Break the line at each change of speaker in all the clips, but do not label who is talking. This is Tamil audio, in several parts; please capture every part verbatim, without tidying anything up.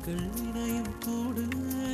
மக்கள் இணையும் கூடு.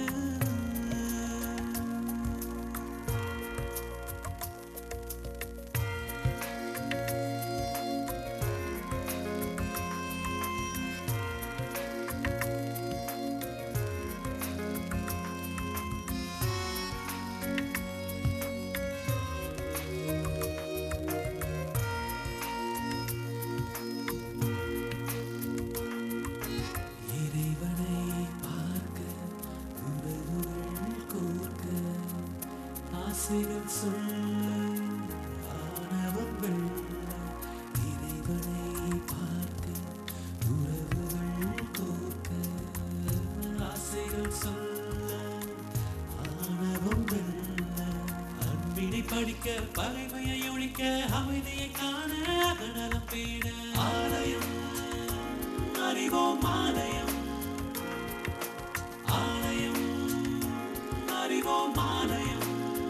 ஆசைகள் சொல்ல ஆணவம் வெல்ல, இறைவனை பார்க்க உறவுகள் கோர்க்க. ஆசைகள் சொல்ல ஆணவம் வெல்ல, அன்பினை படிக்க பகைமையை ஒழிக்க, அமைதியை காண அகநலம் பேண. ஆலயம் அறிவோம், ஆலயம் ஆலயம் அறிவோம், ஆலயம்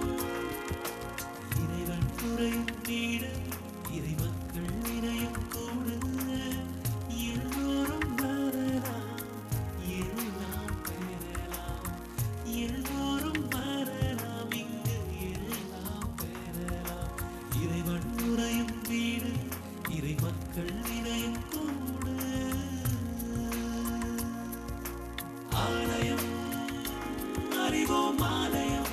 குறையும் வீடு, இறை மக்கள் இணையும் கூடு. எல்லோரும் வரலாம், எல்லாம் பெறலாம். எல்லோரும் வரலாம், இங்கு எல்லாம் பெறலாம். இறைவன் உறையும் வீடு, இறை மக்கள் இணையும் கூடு. ஆலயம் அறிவோம், ஆலயம்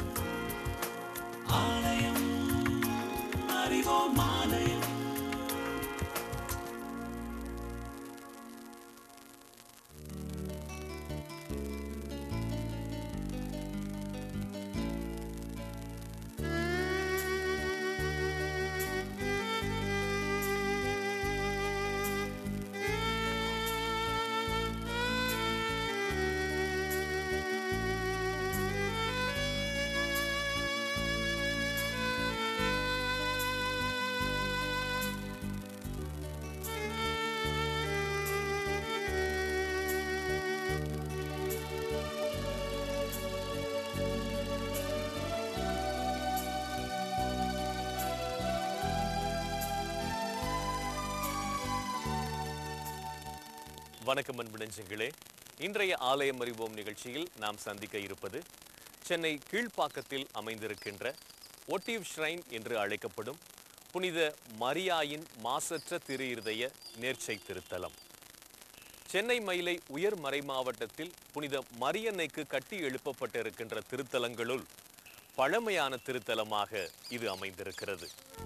ஆலயம் அறிவோம், ஆலயம்.
வணக்கம் அன்பு நெஞ்சங்களே. இன்றைய ஆலயம் அறிவோம் நிகழ்ச்சியில் நாம் சந்திக்க இருப்பது சென்னை கீழ்ப்பாக்கத்தில் அமைந்திருக்கின்ற ஒட்டிவ் ஷ்ரைன் என்று அழைக்கப்படும் புனித மரியாயின் மாசற்ற திரு இருதய நேர்ச்சை திருத்தலம். சென்னை மயிலை உயர் மறை மாவட்டத்தில் புனித மரியன்னைக்கு கட்டி எழுப்பப்பட்டிருக்கின்ற திருத்தலங்களுள் பழமையான திருத்தலமாக இது அமைந்திருக்கிறது.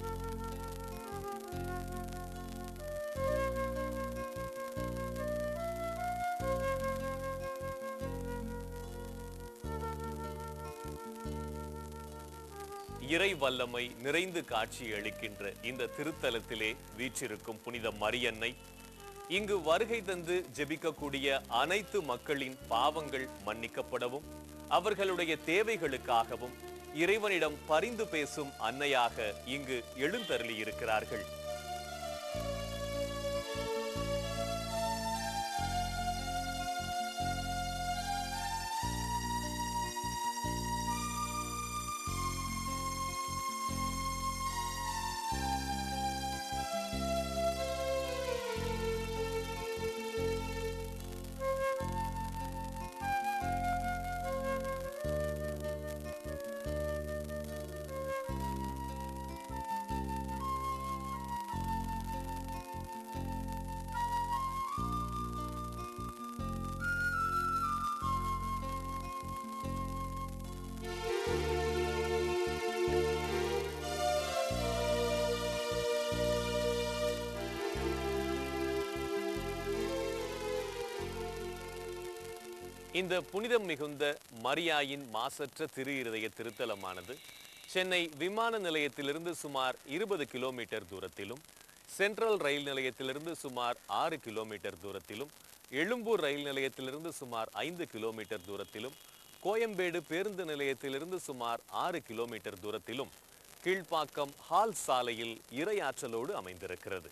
இறை வல்லமை நிறைந்து காட்சி அளிக்கின்ற இந்த திருத்தலத்திலே வீற்றிருக்கும் புனித மரியன்னை இங்கு வருகை தந்து ஜெபிக்கக்கூடிய அனைத்து மக்களின் பாவங்கள் மன்னிக்கப்படவும், அவர்களுடைய தேவைகளுக்காகவும் இறைவனிடம் பரிந்து பேசும் அன்னையாக இங்கு எழுந்தருளி இருக்கிறார்கள். இந்த புனிதம் மிகுந்த மரியாயின் மாசற்ற திரு இருதய திருத்தலமானது சென்னை விமான நிலையத்திலிருந்து சுமார் இருபது கிலோமீட்டர் தூரத்திலும், சென்ட்ரல் ரயில் நிலையத்திலிருந்து சுமார் ஆறு கிலோமீட்டர் தூரத்திலும், எழும்பூர் ரயில் நிலையத்திலிருந்து சுமார் ஐந்து கிலோமீட்டர் தூரத்திலும், கோயம்பேடு பேருந்து நிலையத்திலிருந்து சுமார் ஆறு கிலோமீட்டர் தூரத்திலும், கீழ்ப்பாக்கம் ஹால் சாலையில் இறையாற்றலோடு அமைந்திருக்கிறது.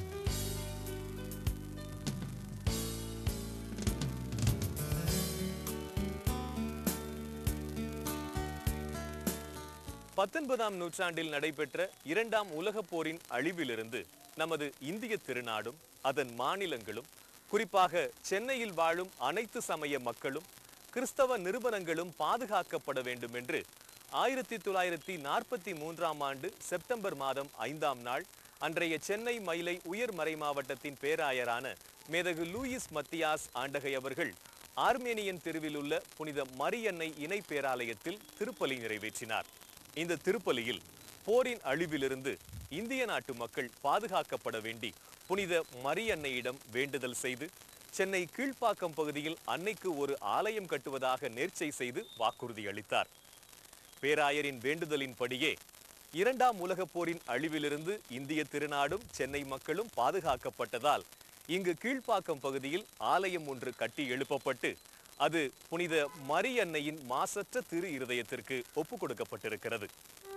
பத்தொன்பதாம் நூற்றாண்டில் நடைபெற்ற இரண்டாம் உலகப் போரின் அழிவிலிருந்து நமது இந்திய திருநாடும் அதன் மாநிலங்களும் குறிப்பாக சென்னையில் வாழும் அனைத்து சமய மக்களும் கிறிஸ்தவ நிறுவனங்களும் பாதுகாக்கப்பட வேண்டும் என்று ஆயிரத்தி தொள்ளாயிரத்தி நாற்பத்தி மூன்றாம் ஆண்டு செப்டம்பர் மாதம் ஐந்தாம் நாள் அன்றைய சென்னை மயிலை உயர் மறை மாவட்டத்தின் பேராயரான மேதகு லூயிஸ் மத்தியாஸ் ஆண்டகை அவர்கள் ஆர்மேனியன் தெருவில் உள்ள புனித மரியன்னை இணை பேராலயத்தில் திருப்பலி நிறைவேற்றினார். இந்த திருப்பலியில் போரின் அழிவிலிருந்து இந்திய நாட்டு மக்கள் பாதுகாக்கப்பட வேண்டி புனித மரியன்னையிடம் வேண்டுதல் செய்து சென்னை கீழ்ப்பாக்கம் பகுதியில் அன்னைக்கு ஒரு ஆலயம் கட்டுவதாக நேர்ச்சை செய்து வாக்குறுதி அளித்தார். பேராயரின் வேண்டுதலின்படியே இரண்டாம் உலகப் போரின் அழிவிலிருந்து இந்திய திருநாடும் சென்னை மக்களும் பாதுகாக்கப்பட்டதால் இங்கு கீழ்ப்பாக்கம் பகுதியில் ஆலயம் ஒன்று கட்டி எழுப்பப்பட்டு அது புனித மரியன்னையின் மாசற்ற திரு இருதயத்திற்கு ஒப்பு கொடுக்கப்பட்டிருக்கிறது.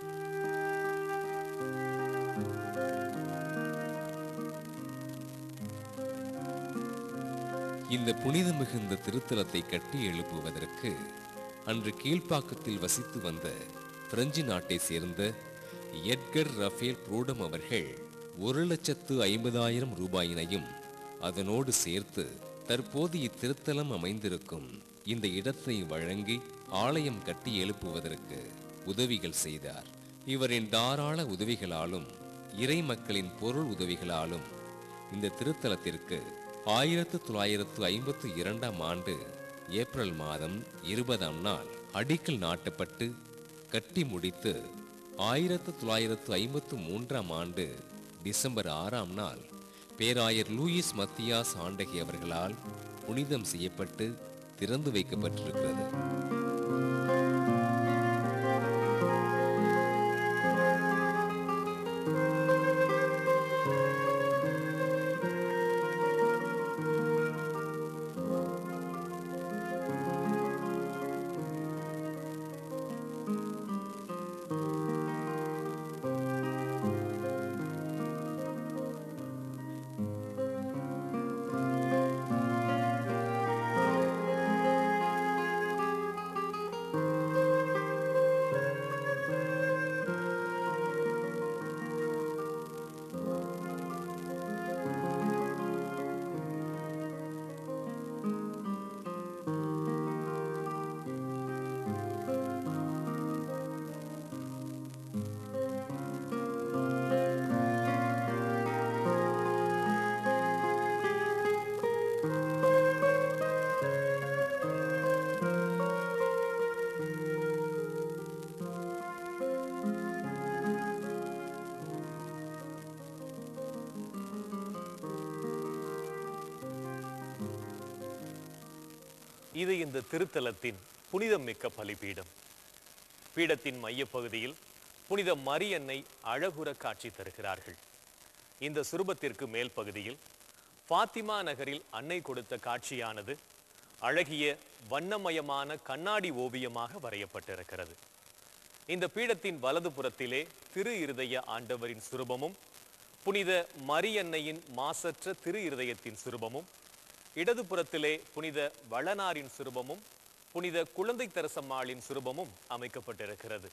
இந்த புனித மிகுந்த திருத்தலத்தை கட்டி எழுப்புவதற்கு அன்று கீழ்ப்பாக்கத்தில் வசித்து வந்த பிரெஞ்சு நாட்டை சேர்ந்த எட்கர் ரஃபேல் புரோடம் அவர்கள் ஒரு லட்சத்து ஐம்பதாயிரம் ரூபாயினையும் அதனோடு சேர்த்து தற்போது இத்திருத்தலம் அமைந்திருக்கும் இந்த இடத்தை வழங்கி ஆலயம் கட்டி எழுப்புவதற்கு உதவிகள் செய்தார். இவரின் தாராள உதவிகளாலும் இறை மக்களின் பொருள் உதவிகளாலும் இந்த திருத்தலத்திற்கு ஆயிரத்து தொள்ளாயிரத்து ஐம்பத்தி இரண்டாம் ஆண்டு ஏப்ரல் மாதம் இருபதாம் நாள் அடிக்கல் நாட்டப்பட்டு கட்டி முடித்து ஆயிரத்து தொள்ளாயிரத்து ஐம்பத்து மூன்றாம் ஆண்டு டிசம்பர் ஆறாம் நாள் பேராயர் லூயிஸ் மத்தியாஸ் ஆண்டகை அவர்களால் புனிதம் செய்யப்பட்டு திறந்து வைக்கப்பட்டிருக்கிறது.
இது இந்த திருத்தலத்தின் புனிதம் மிக்க பலிபீடம். பீடத்தின் மையப்பகுதியில் புனித மரியன்னை அழகுற காட்சி தருகிறார்கள். இந்த சுரூபத்திற்கு மேல் பகுதியில் பாத்திமா நகரில் அன்னை கொடுத்த காட்சியானது அழகிய வண்ணமயமான கண்ணாடி ஓவியமாக வரையப்பட்டிருக்கிறது. இந்த பீடத்தின் வலது புறத்திலே திரு இருதய ஆண்டவரின் சுரூபமும் புனித மரியன்னையின் மாசற்ற திரு இருதயத்தின் சுரூபமும், இடது புறத்திலே புனித வளனாரின் சுரூபமும் புனித குழந்தை தெரசம்மாளின் சுரூபமும் அமைக்கப்பட்டிருக்கிறது.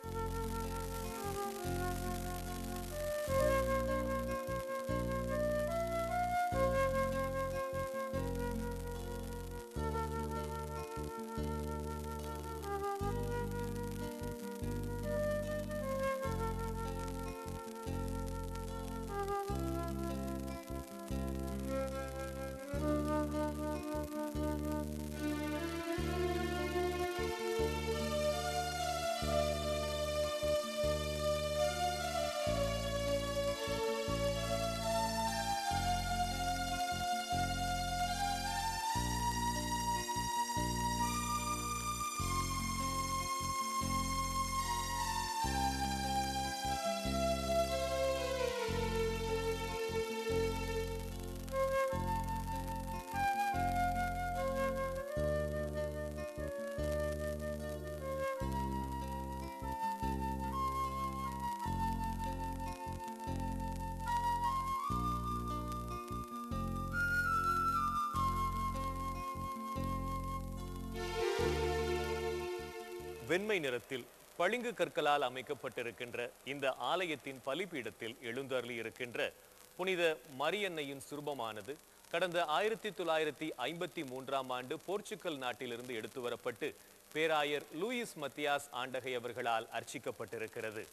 வெண்மை நிறத்தில் பளிங்கு கற்களால் அமைக்கப்பட்டிருக்கின்ற இந்த ஆலயத்தின் பலிபீடத்தில் எழுந்தருளி இருக்கின்ற புனித மரியன்னையின் சுரூபமானது கடந்த ஆயிரத்தி தொள்ளாயிரத்தி ஐம்பத்தி மூன்றாம் ஆண்டு போர்ச்சுகல் நாட்டிலிருந்து எடுத்து வரப்பட்டு பேராயர் லூயிஸ் மத்தியாஸ் ஆண்டகை அவர்களால் அர்ச்சிக்கப்பட்டிருக்கிறது.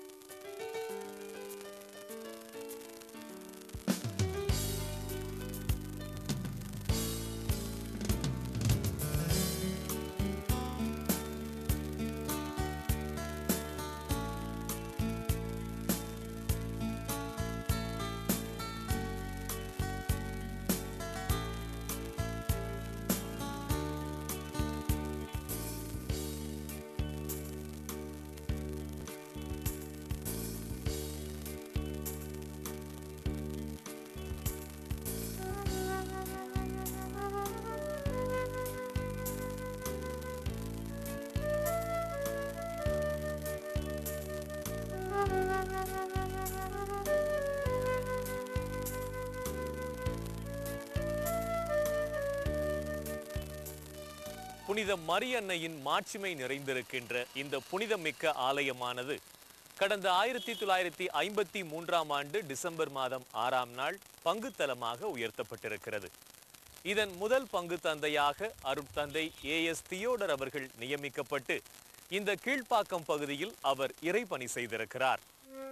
புனித மரியன்னையின் மாட்சிமை நிறைந்திருக்கின்ற இந்த புனிதமிக்க ஆலயமானது கடந்த ஆயிரத்தி தொள்ளாயிரத்தி ஐம்பத்தி மூன்றாம் ஆண்டு டிசம்பர் மாதம் ஆறாம் நாள் பங்குத்தலமாக உயர்த்தப்பட்டிருக்கிறது. இதன் முதல் பங்கு தந்தையாக அருட்தந்தை ஏ எஸ் தியோடர் அவர்கள் நியமிக்கப்பட்டு இந்த கீழ்ப்பாக்கம் பகுதியில் அவர் இறைபணி செய்திருக்கிறார்.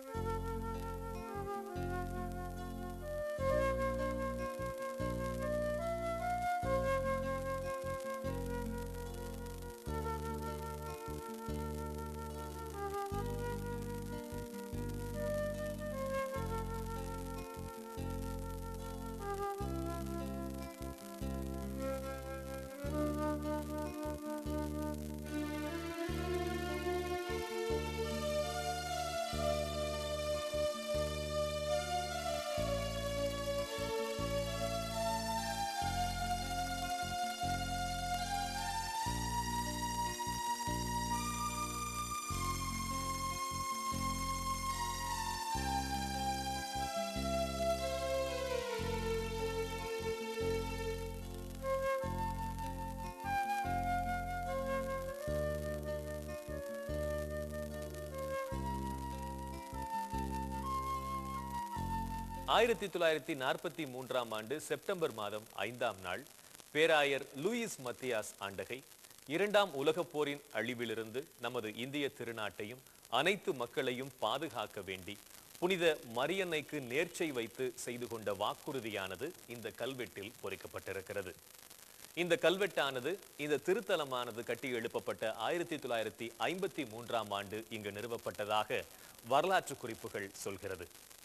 ஆயிரத்தி தொள்ளாயிரத்தி நாற்பத்தி மூன்றாம் ஆண்டு செப்டம்பர் மாதம் ஐந்தாம் நாள் பேராயர் லூயிஸ் மத்தியாஸ் ஆண்டகை இரண்டாம் உலகப் போரின் அழிவிலிருந்து நமது இந்திய திருநாட்டையும் அனைத்து மக்களையும் பாதுகாக்க வேண்டி புனித மரியன்னைக்கு நேர்ச்சை வைத்து செய்து கொண்ட வாக்குறுதியானது இந்த கல்வெட்டில் பொறிக்கப்பட்டிருக்கிறது. இந்த கல்வெட்டானது இந்த திருத்தலமானது கட்டி எழுப்பப்பட்ட ஆயிரத்தி தொள்ளாயிரத்தி ஐம்பத்தி மூன்றாம் ஆண்டு இங்கு நிறுவப்பட்டதாக வரலாற்று குறிப்புகள் சொல்கிறது.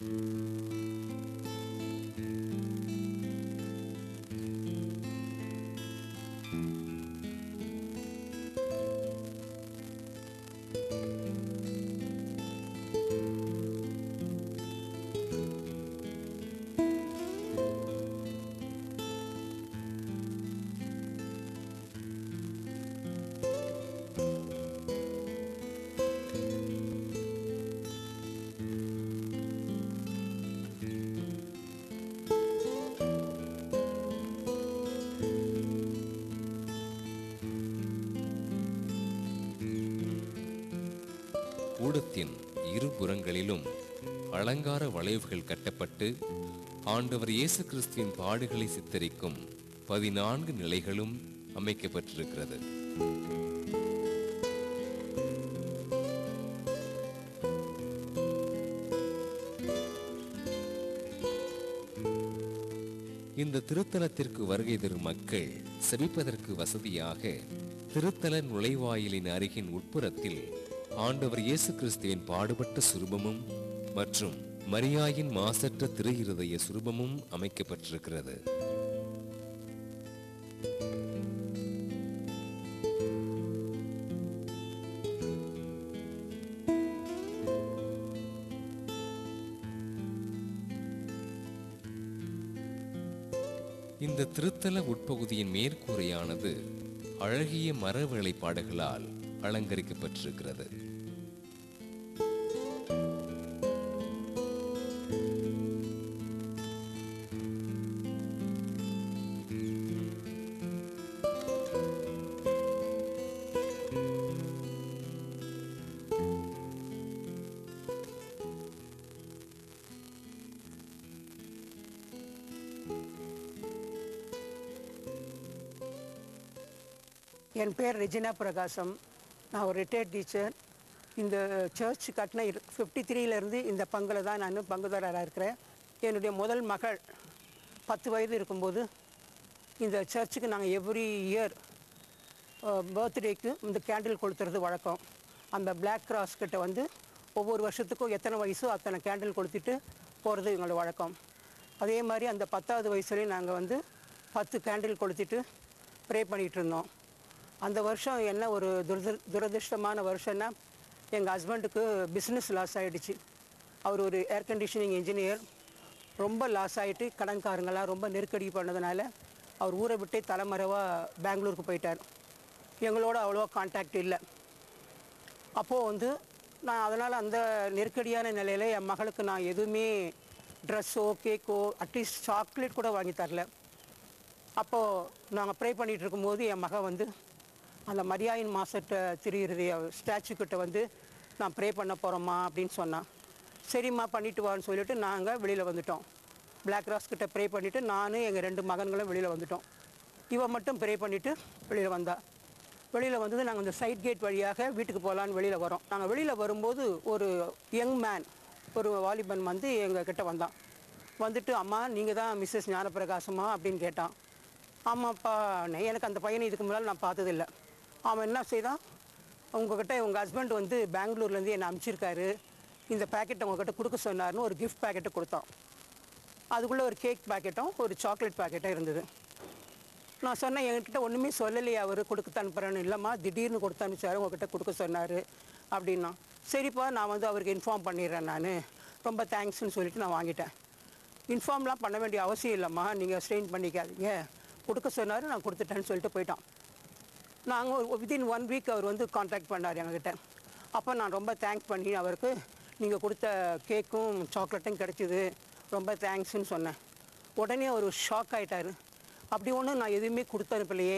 கூடத்தின் இருபுறங்களிலும் அலங்கார வளைவுகள் கட்டப்பட்டு ஆண்டவர் இயேசு கிறிஸ்துவின் பாடுகளை சித்தரிக்கும் பதினான்கு நிலைகளும் அமைக்கப்பட்டிருக்கிறது. இந்த திருத்தலத்திற்கு வருகை தரும் மக்கள் செபிப்பதற்கு வசதியாக திருத்தல நுழைவாயிலின் அருகின் உட்புறத்தில் ஆண்டவர் இயேசு கிறிஸ்துவின் பாடுபட்ட சுரூபமும் மற்றும் மரியாயின் மாசற்ற திரு இருதய சுரூபமும் அமைக்கப்பட்டிருக்கிறது. இந்த திருத்தல உட்பகுதியின் மேற்கூரையானது அழகிய மர வேலைப்பாடுகளால் அலங்கரிக்கப்பட்டிருக்கிறது.
என் பேர் ரெஜினா பிரகாசம். நான் ஒரு ரிட்டையர்ட் டீச்சர். இந்த சர்ச் கட்டின ஃபிஃப்டி த்ரீலேருந்து இந்த பங்கில் தான் நான் பங்குதாரராக இருக்கிறேன். என்னுடைய முதல் மகள் பத்து வயது இருக்கும்போது இந்த சர்ச்சுக்கு நாங்கள் எவ்ரி இயர் பர்த்டேக்கு இந்த கேண்டில் கொளுத்துறது வழக்கம். அந்த பிளாக் கிராஸ் கிட்ட வந்து ஒவ்வொரு வருஷத்துக்கும் எத்தனை வயசோ அத்தனை கேண்டில் கொளுத்திட்டு போகிறது எங்களோட வழக்கம். அதே மாதிரி அந்த பத்தாவது வயசுலேயும் நாங்கள் வந்து பத்து கேண்டில் கொளுத்திட்டு ப்ரே பண்ணிகிட்டு இருந்தோம். அந்த வருஷம் என்ன ஒரு துரத துரதிருஷ்டமான வருஷம்னா, எங்கள் ஹஸ்பண்டுக்கு பிஸ்னஸ் லாஸ் ஆகிடுச்சு. அவர் ஒரு ஏர் கண்டிஷனிங் இன்ஜினியர். ரொம்ப லாஸ் ஆகிட்டு கடன்காரங்களாம் ரொம்ப நெருக்கடி பண்ணதுனால அவர் ஊரை விட்டே தலைமறைவாக பெங்களூருக்கு போயிட்டார். எங்களோட அவ்வளோவா கான்டாக்ட் இல்லை. அப்போது வந்து நான் அதனால் அந்த நெருக்கடியான நிலையில் என் மகளுக்கு நான் எதுவுமே ட்ரெஸ்ஸோ கேக்கோ அட்லீஸ்ட் சாக்லேட் கூட வாங்கி தரல. அப்போது நாங்கள் ப்ரே பண்ணிகிட்டு இருக்கும்போது என் மகள் வந்து அந்த மரியாயின் மாசத்தை திரியிறது ஸ்டாச்சுக்கிட்ட வந்து நான் ப்ரே பண்ண போகிறோம்மா அப்படின்னு சொன்னான். சரிம்மா பண்ணிட்டு வான்னு சொல்லிவிட்டு நாங்கள் வெளியில் வந்துட்டோம். பிளாக் ராஸ் கிட்ட ப்ரே பண்ணிவிட்டு நானும் எங்கள் ரெண்டு மகன்களும் வெளியில் வந்துட்டோம். இவன் மட்டும் ப்ரே பண்ணிவிட்டு வெளியில் வந்தா. வெளியில் வந்தது நாங்கள் இந்த சைட் கேட் வழியாக வீட்டுக்கு போகலான்னு வெளியில் வரோம். நாங்கள் வெளியில் வரும்போது ஒரு யங் மேன், ஒரு வாலிபன் வந்து எங்கள் கிட்டே வந்தான். வந்துட்டு அம்மா நீங்கள் தான் மிஸ்ஸஸ் ஞானப்பிரகாசமா அப்படின்னு கேட்டான். ஆமாப்பா, எனக்கு அந்த பையனை இதுக்கு முன்னால் நான் பார்த்ததில்லை. அவன் என்ன செய்தான், உங்ககிட்ட உங்கள் ஹஸ்பண்ட் வந்து பெங்களூர்லேருந்து என்னை அனுப்பிச்சிருக்காரு, இந்த பேக்கெட்டை உங்ககிட்ட கொடுக்க சொன்னார்னு ஒரு கிஃப்ட் பேக்கெட்டை கொடுத்தான். அதுக்குள்ளே ஒரு கேக் பேக்கெட்டும் ஒரு சாக்லேட் பேக்கெட்டும் இருந்தது. நான் சொன்னேன், என்கிட்ட ஒன்றுமே சொல்லலையே அவர் கொடுக்க அனுப்புகிறேன்னு. இல்லைம்மா, திடீர்னு கொடுத்து அனுப்பிச்சாரு, உங்ககிட்ட கொடுக்க சொன்னார் அப்படின்னா. சரிப்பா, நான் வந்து அவருக்கு இன்ஃபார்ம் பண்ணிடுறேன், நான் ரொம்ப தேங்க்ஸ்ன்னு சொல்லிவிட்டு நான் வாங்கிட்டேன். இன்ஃபார்ம்லாம் பண்ண வேண்டிய அவசியம் இல்லைம்மா, நீங்கள் ஸ்ட்ரெயின் பண்ணிக்காதீங்க, கொடுக்க சொன்னார், நான் கொடுத்துட்டேன்னு சொல்லிட்டு போயிட்டான். நாங்கள் ஒரு வித்தின் ஒன் வீக் அவர் வந்து கான்டாக்ட் பண்ணார் எங்ககிட்ட. அப்போ நான் ரொம்ப தேங்க்ஸ் பண்ணி அவருக்கு நீங்கள் கொடுத்த கேக்கும் சாக்லேட்டும் கிடச்சிது, ரொம்ப தேங்க்ஸ்ன்னு சொன்னேன். உடனே அவர் ஷாக் ஆகிட்டார். அப்படி ஒன்றும் நான் எதுவுமே கொடுத்து அனுப்பலையே,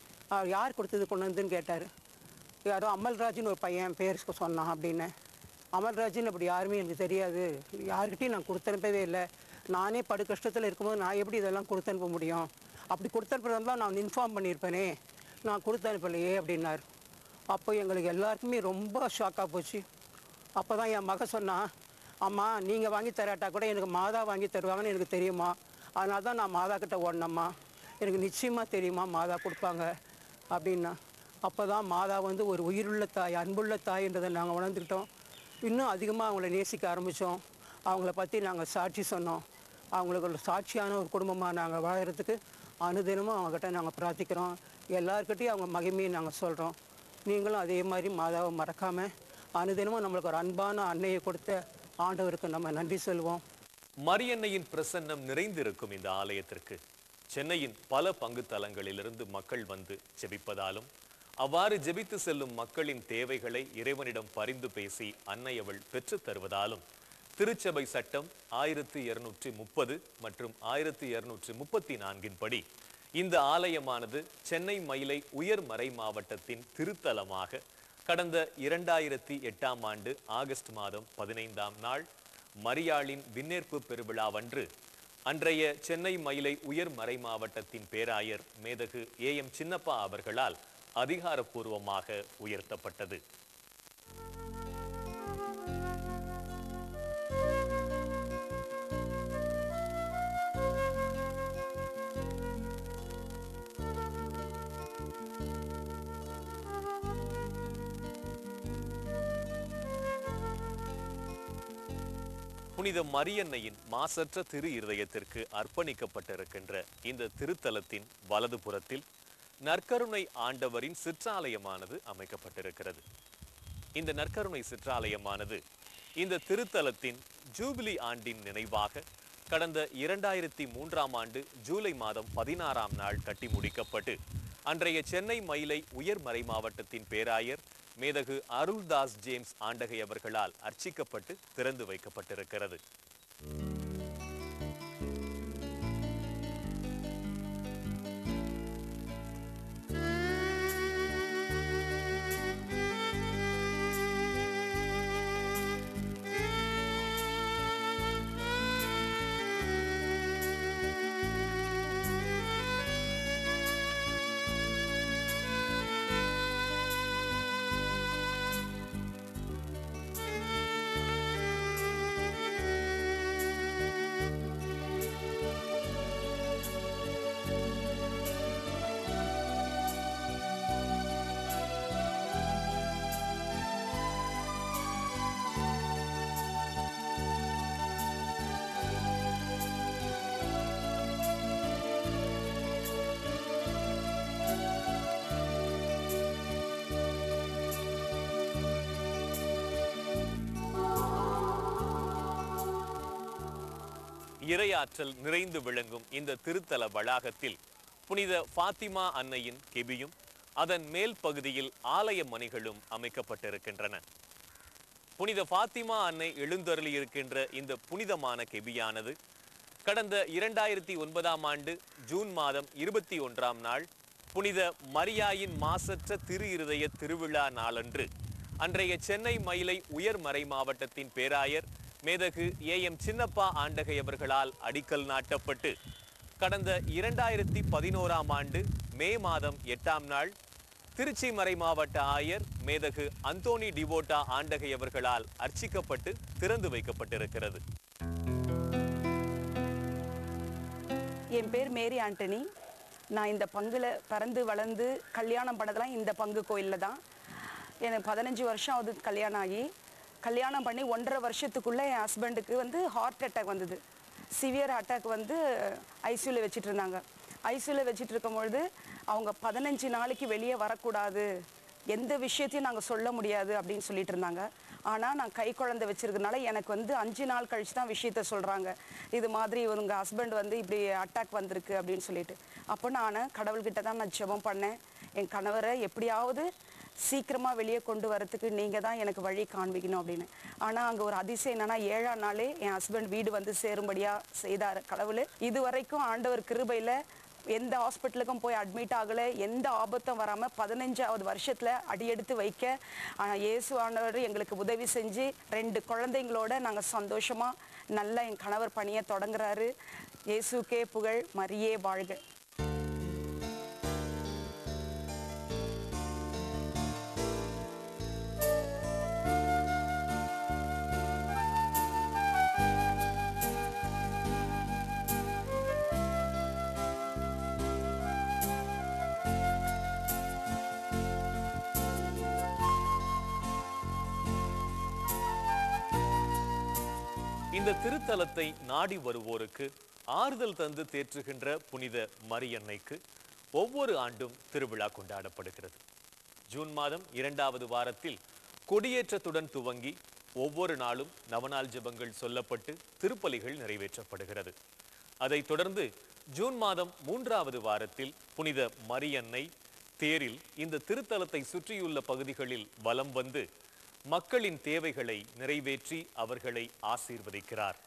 யார் கொடுத்தது கொண்டு வந்துன்னு கேட்டார். யாரோ அமல்ராஜின்னு ஒரு பையன் பேர் சொன்னான் அப்படின்னு. அமல்ராஜின்னு அப்படி யாருமே எனக்கு தெரியாது, யாருக்கிட்டையும் நான் கொடுத்து அனுப்பவே இல்லை. நானே படு கஷ்டத்தில் இருக்கும்போது நான் எப்படி இதெல்லாம் கொடுத்து அனுப்ப முடியும், அப்படி கொடுத்து அனுப்புறதெல்லாம் நான் இன்ஃபார்ம் பண்ணியிருப்பேனே, நான் கொடுத்து அனுப்பலையே அப்படின்னார். அப்போ எங்களுக்கு எல்லாருக்குமே ரொம்ப ஷாக்காக போச்சு. அப்போ தான் என் மக சொன்னான், அம்மா நீங்கள் வாங்கி தராட்டா கூட எனக்கு மாதா வாங்கி தருவாங்கன்னு எனக்கு தெரியுமா, அதனால தான் நான் மாதா கிட்ட ஓடினம்மா, எனக்கு நிச்சயமாக தெரியுமா மாதா கொடுப்பாங்க அப்படின்னா. அப்போ தான் மாதா வந்து ஒரு உயிருள்ள தாய், அன்புள்ள தாய்ன்றதை நாங்கள் உணர்ந்துக்கிட்டோம். இன்னும் அதிகமாக அவங்கள நேசிக்க ஆரம்பித்தோம். அவங்கள பற்றி நாங்கள் சாட்சி சொன்னோம். அவங்களுக்கு ஒரு சாட்சியான ஒரு குடும்பமாக நாங்கள் வாழறதுக்கு அனுதினமும் அவங்ககிட்ட நாங்கள் பிரார்த்திக்கிறோம். எல்லாருக்கிட்டையும் அவங்க மகிமையை நாங்கள் சொல்கிறோம். நீங்களும் அதே மாதிரி மாதாவை மறக்காமல் அனுதினமும் நம்மளுக்கு ஒரு அன்பான அன்னையை கொடுத்த ஆண்டவருக்கு நம்ம நன்றி சொல்வோம்.
மரியன்னையின் பிரசன்னம் நிறைந்திருக்கும் இந்த ஆலயத்திற்கு சென்னையின் பல பங்கு தலங்களிலிருந்து மக்கள் வந்து ஜெபிப்பதாலும், அவ்வாறு ஜெபித்து செல்லும் மக்களின் தேவைகளை இறைவனிடம் பரிந்து பேசி அன்னை அவள் பெற்றுத் தருவதாலும், திருச்சபை சட்டம் ஆயிரத்தி இருநூற்றி முப்பது மற்றும் ஆயிரத்தி இருநூற்றி முப்பத்தி நான்கின் படி இந்த ஆலயமானது சென்னை மயிலை உயர் மறை மாவட்டத்தின் திருத்தலமாக கடந்த இரண்டாயிரத்தி எட்டாம் ஆண்டு ஆகஸ்ட் மாதம் பதினைந்தாம் நாள் மரியாளின் விண்ணேற்பு பெருவிழாவன்று அன்றைய சென்னை மயிலை உயர் மறை மாவட்டத்தின் பேராயர் மேதகு ஏ எம் சின்னப்பா அவர்களால் அதிகாரப்பூர்வமாக உயர்த்தப்பட்டது. புனித மரியன்னையின் மாசற்ற திரு இருதயத்திற்கு அர்ப்பணிக்கப்பட்டிருக்கின்ற இந்த திருத்தலத்தின் வலது புறத்தில் நற்கருணை ஆண்டவரின் சிற்றாலயமானது அமைக்கப்பட்டிருக்கிறது. இந்த நற்கருணை சிற்றாலயமானது இந்த திருத்தலத்தின் ஜூபிலி ஆண்டின் நினைவாக கடந்த இரண்டாயிரத்தி மூன்றாம் ஆண்டு ஜூலை மாதம் பதினாறாம் நாள் கட்டி முடிக்கப்பட்டு அன்றைய சென்னை மயிலை உயர் மறை மாவட்டத்தின் பேராயர் மேதகு அருள்தாஸ் ஜேம்ஸ் ஆண்டகை அவர்களால் அர்ச்சிக்கப்பட்டு திறந்து வைக்கப்பட்டிருக்கிறது. இறையாற்றல் நிறைந்து விளங்கும் இந்த திருத்தல வளாகத்தில் புனித ஃபாத்திமா அன்னையின் கெபியும் அதன் மேல் பகுதியில் ஆலய மணிகளும் அமைக்கப்பட்டிருக்கின்றன. புனித ஃபாத்திமா அன்னை எழுந்தருளி இருக்கின்ற இந்த புனிதமான கெபியானது கடந்த இரண்டாயிரத்தி ஒன்பதாம் ஆண்டு ஜூன் மாதம் இருபத்தி ஒன்றாம் நாள் புனித மரியாயின் மாசற்ற திரு இருதய திருவிழா நாளன்று அன்றைய சென்னை மயிலை உயர் மறை மாவட்டத்தின் பேராயர் மேதகு ஏ எம் சின்னப்பா ஆண்டகை அவர்களால் அடிக்கல் நாட்டப்பட்டு கடந்த இரண்டாயிரத்தி பதினோராம் ஆண்டு மே மாதம் எட்டாம் நாள் திருச்சி மறை மாவட்ட ஆயர் மேதகு அந்தோனி டிவோட்டா ஆண்டகை அவர்களால் அர்ச்சிக்கப்பட்டு திறந்து வைக்கப்பட்டிருக்கிறது.
என் பேர் மேரி ஆண்டனி. நான் இந்த பங்குல பிறந்து வளர்ந்து கல்யாணம் பண்ணதெல்லாம் இந்த பங்கு கோயிலில் தான். எனக்கு பதினஞ்சு வருஷம் ஆகுது கல்யாணம் ஆகி. கல்யாணம் பண்ணி ஒன்றரை வருஷத்துக்குள்ளே என் ஹஸ்பண்டுக்கு வந்து ஹார்ட் அட்டாக் வந்தது. சிவியர் அட்டாக் வந்து ஐசியூவில் வச்சுட்டு இருந்தாங்க. ஐசியூவில் வச்சுட்டு இருக்கும்பொழுது அவங்க பதினஞ்சு நாளைக்கு வெளியே வரக்கூடாது, எந்த விஷயத்தையும் நாங்கள் சொல்ல முடியாது அப்படின்னு சொல்லிட்டு இருந்தாங்க. ஆனால் நான் கை குழந்தை வச்சிருக்கனால எனக்கு வந்து அஞ்சு நாள் கழிச்சு தான் விஷயத்த சொல்கிறாங்க. இது மாதிரி உங்கள் ஹஸ்பண்ட் வந்து இப்படி அட்டாக் வந்திருக்கு அப்படின்னு சொல்லிட்டு. அப்போ நான் கடவுள்கிட்ட தான் நான் ஜெபம் பண்ணேன். என் கணவரை எப்படியாவது சீக்கிரமாக வெளியே கொண்டு வரத்துக்கு நீங்கள் தான் எனக்கு வழி காண்பிக்கணும் அப்படின்னு. ஆனால் அங்கே ஒரு அதிசயம் என்னன்னா, ஏழாம் நாளே என் ஹஸ்பண்ட் வீடு வந்து சேரும்படியாக செய்தார் கடவுள். இது வரைக்கும் ஆண்டவர் கிருபையில் எந்த ஹாஸ்பிட்டலுக்கும் போய் அட்மிட் ஆகலை, எந்த ஆபத்தும் வராமல் பதினஞ்சாவது வருஷத்தில் அடியெடுத்து வைக்க இயேசு ஆண்டவர் எங்களுக்கு உதவி செஞ்சு ரெண்டு குழந்தைங்களோட நாங்கள் சந்தோஷமாக நல்லா என் கணவர் பணியை தொடங்குறாரு. இயேசுக்கே புகழ், மரியே வாழ்க.
இந்த திருத்தலத்தை நாடி வருவோருக்கு ஆறுதல் தந்து தேற்றுகின்ற புனித மரியன்னைக்கு ஒவ்வொரு ஆண்டும் திருவிழா கொண்டாடப்படுகிறது. ஜூன் மாதம் இரண்டாவது வாரத்தில் கொடியேற்றத்துடன் துவங்கி ஒவ்வொரு நாளும் நவநாள் ஜெபங்கள் சொல்லப்பட்டு திருப்பலிகள் நிறைவேற்றப்படுகிறது. அதைத் தொடர்ந்து ஜூன் மாதம் மூன்றாவது வாரத்தில் புனித மரியன்னை தேரில் இந்த திருத்தலத்தை சுற்றியுள்ள பகுதிகளில் வலம் வந்து மக்களின் தேவைகளை நிறைவேற்றி அவர்களை ஆசீர்வதிக்கிறார்.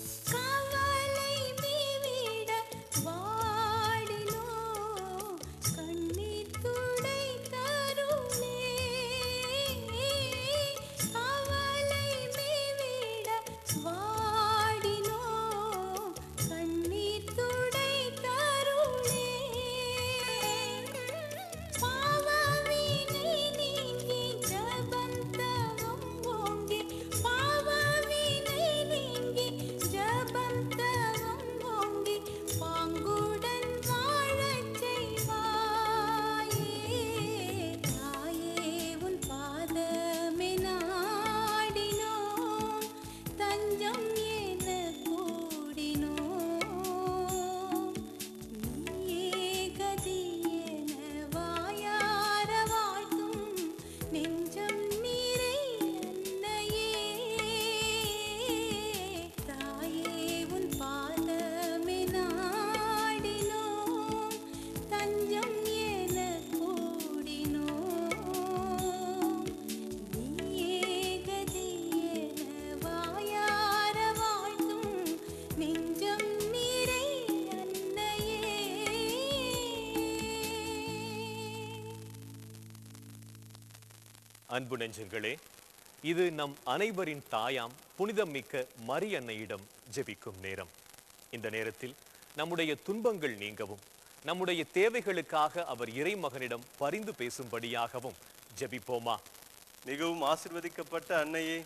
அன்பு நெஞ்சங்களே, இது நம் அனைவரின் தாயாம் புனிதம் மிக்க மரியன்னையிடம் ஜெபிக்கும் நேரம். இந்த நேரத்தில் நம்முடைய துன்பங்கள் நீங்கவும் நம்முடைய தேவைகளுக்காக அவர் இறைமகனிடம் பரிந்து பேசும்படியாகவும் ஜெபிப்போமா.
மிகவும் ஆசீர்வதிக்கப்பட்ட அன்னையே,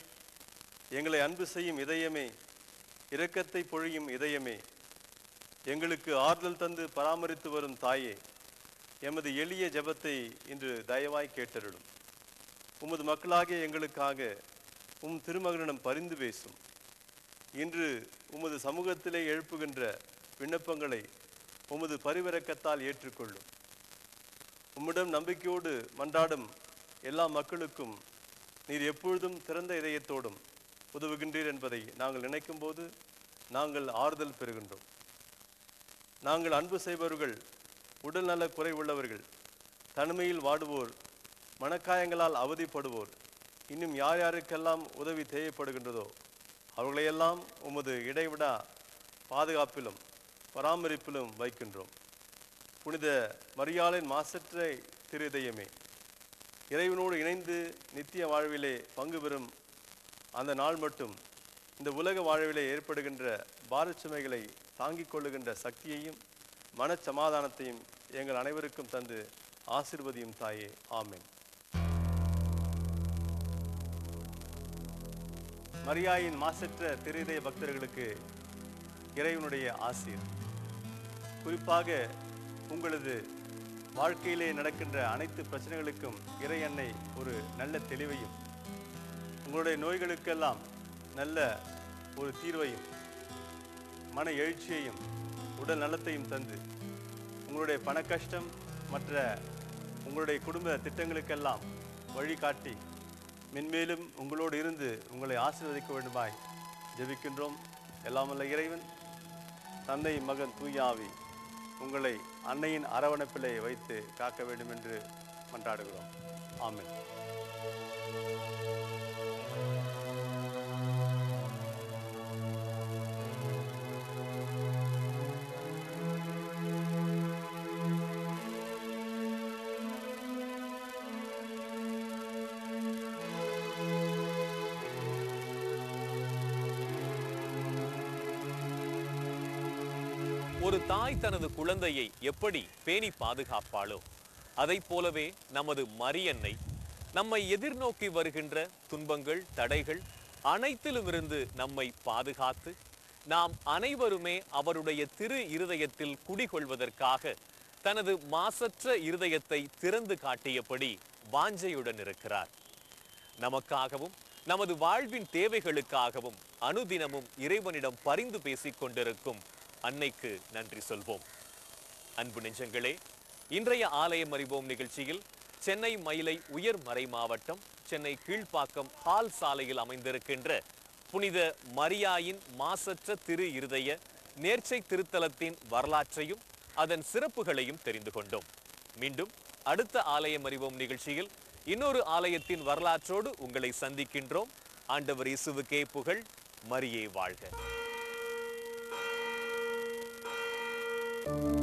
எங்களை அன்பு செய்யும் இதயமே, இரக்கத்தை பொழியும் இதயமே, எங்களுக்கு ஆறுதல் தந்து பராமரித்து வரும் தாயே, எமது எளிய ஜெபத்தை இன்று தயவாய் கேட்டருளும். உமது மக்களாகிய எங்களுக்காக உம் திருமகனிடம் பரிந்து பேசும். இன்று உமது சமூகத்திலே எழுப்புகின்ற விண்ணப்பங்களை உமது பரிவிரக்கத்தால் ஏற்றுக்கொள்ளும். உம்மிடம் நம்பிக்கையோடு மன்றாடும் எல்லா மக்களுக்கும் நீர் எப்பொழுதும் திறந்த இதயத்தோடும் உதவுகின்றீர் என்பதை நாங்கள் நினைக்கும் போது நாங்கள் ஆறுதல் பெறுகின்றோம். நாங்கள் அன்பு செய்பவர்கள், உடல் நல குறைவுள்ளவர்கள், தனிமையில் வாடுவோர், மனக்காயங்களால் அவதிப்படுவோர், இன்னும் யார் யாருக்கெல்லாம் உதவி தேவைப்படுகின்றதோ அவர்களையெல்லாம் உமது இடைவிடா பாதுகாப்பிலும் பராமரிப்பிலும் வைக்கின்றோம். புனித மரியாளின் மாசற்ற திருதயமே, இறைவனோடு இணைந்து நித்திய வாழ்விலே பங்கு பெறும் அந்த நாள் மட்டும் இந்த உலக வாழ்விலே ஏற்படுகின்ற பாரச்சுமைகளை தாங்கிக் கொள்ளுகின்ற சக்தியையும் மனச்சமாதானத்தையும் எங்கள் அனைவருக்கும் தந்து ஆசீர்வதியும் தாயே. ஆமென். மரியாயின் மாசற்ற திருதய பக்தர்களுக்கு இறைவனுடைய ஆசீர். குறிப்பாக உங்களது வாழ்க்கையிலே நடக்கின்ற அனைத்து பிரச்சனைகளுக்கும் இறை அன்னை ஒரு நல்ல தெளிவையும், உங்களுடைய நோய்களுக்கெல்லாம் நல்ல ஒரு தீர்வையும், மன எழுச்சியையும், உடல் நலத்தையும் தந்து, உங்களுடைய பண கஷ்டம் மற்ற உங்களுடைய குடும்ப திட்டங்களுக்கெல்லாம் வழிகாட்டி மென்மேலும் உங்களோடு இருந்து உங்களை ஆசீர்வதிக்க வேண்டுமாய் ஜெபிக்கின்றோம். எல்லாம் வல்ல இறைவன் தந்தை, மகன், தூய ஆவி உங்களை அன்னையின் அரவணைப்பிலே வைத்து காக்க வேண்டும் என்று மன்றாடுகிறோம். ஆமென்.
ஒரு தாய் தனது குழந்தையை எப்படி பேணி பாதுகாப்பாளோ அதைப் போலவே நமது மரியன்னை நம்மை எதிர்நோக்கி வருகின்ற துன்பங்கள், தடைகள் அனைத்திலுமிருந்து நம்மை பாதுகாத்து நாம் அனைவருமே அவருடைய திரு இருதயத்தில் குடிகொள்வதற்காக தனது மாசற்ற இருதயத்தை திறந்து காட்டியபடி வாஞ்சையுடன் இருக்கிறார். நமக்காகவும் நமது வாழ்வின் தேவைகளுக்காகவும் அனுதினமும் இறைவனிடம் பரிந்து பேசிக் கொண்டிருக்கும் அன்னைக்கு நன்றி சொல்வோம். அன்பு நெஞ்சங்களே, இன்றைய ஆலயம் அறிவோம் நிகழ்ச்சியில் சென்னை மயிலை உயர் மறை மாவட்டம் சென்னை கீழ்ப்பாக்கம் ஹால் சாலையில் அமைந்திருக்கின்ற புனித மரியாயின் மாசற்ற திரு இருதய நேர்ச்சை திருத்தலத்தின் வரலாற்றையும் அதன் சிறப்புகளையும் தெரிந்து கொண்டோம். மீண்டும் அடுத்த ஆலயம் அறிவோம் நிகழ்ச்சியில் இன்னொரு ஆலயத்தின் வரலாற்றோடு உங்களை சந்திக்கின்றோம். ஆண்டவர் இயேசுவுக்கே புகழ். மரியே வாழ்க.